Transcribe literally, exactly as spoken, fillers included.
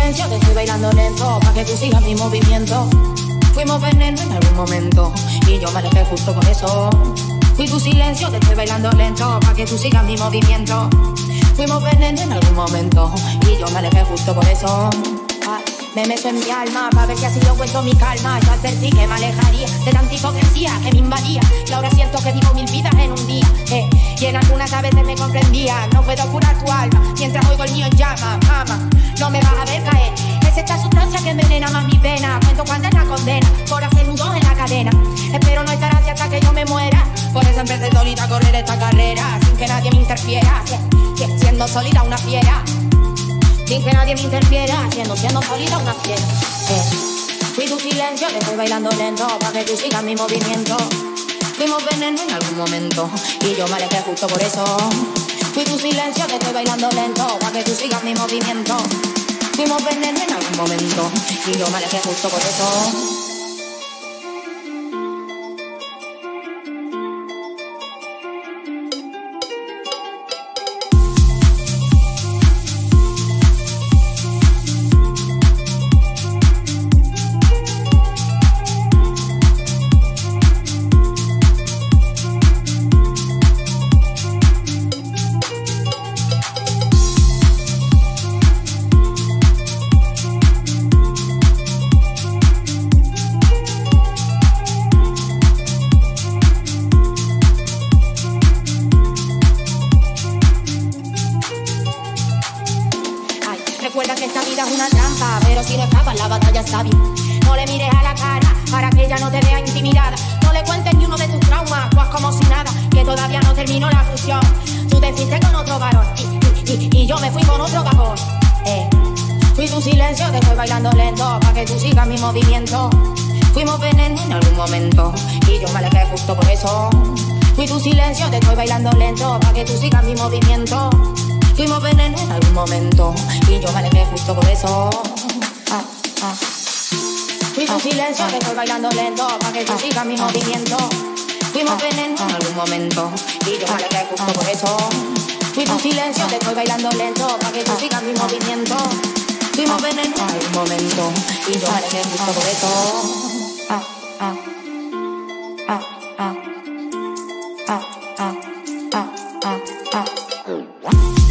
silencio te estoy bailando lento, pa' que tú sigas mi movimiento. Fuimos veneno en algún momento y yo me alejé justo por eso. Fui tu silencio, te estoy bailando lento, pa' que tú sigas mi movimiento. Fuimos veneno en algún momento y yo me alejé justo por eso. Ay, me meto en mi alma pa' ver si así yo cuento mi calma. Yo advertí que me alejaría de tanta hipocresía que me invadía, y ahora siento que vivo mil vidas en un día, eh, y en algunas a veces me comprendía. No puedo curar tu alma mientras oigo el mío en llama. Mama, no me vas a ver caer. Es esta sustancia que envenena más mi pena. Cuento cuánta es la condena por hacer nudos en la cadena. Espero no estar así hasta que yo me muera. Por eso empecé solita a correr esta carrera, sin que nadie me interfiera, siendo solita una fiera. Sin que nadie me interfiera, siendo, siendo solita una fiera. eh. Fui tu silencio, te estoy bailando lento, pa' que tú sigas mi movimiento. Fuimos veneno en algún momento y yo me alejé justo por eso. Fui tu silencio, te estoy bailando lento, pa' que tú sigas mi movimiento. Fuimos veneno en algún momento y yo me alejé justo por eso. Recuerda que esta vida es una trampa, pero si no escapas la batalla está bien. No le mires a la cara para que ella no te vea intimidada. No le cuentes ni uno de tus traumas, pues como si nada, que todavía no terminó la fusión. Tú te fuiste con otro varón y, y, y, y yo me fui con otro vapor. eh. Fui tu silencio, te estoy bailando lento, pa' que tú sigas mi movimiento. Fuimos veneno en algún momento y yo me alejé justo por eso. Fui tu silencio, te estoy bailando lento, pa' que tú sigas mi movimiento. Fuimos veneno en algún momento y yo me alejé justo por eso. Ah, ah. Fui tu silencio, te estoy bailando lento, pa' que tú sigas mi movimiento. Fuimos veneno en algún momento y yo me alejé justo por eso. Fui tu silencio, te estoy bailando lento, pa' que tú sigas mi movimiento. Fuimos veneno en algún momento y yo me alejé justo por eso. Ah, ah, ah, ah, ah, ah, ah, ah, ah.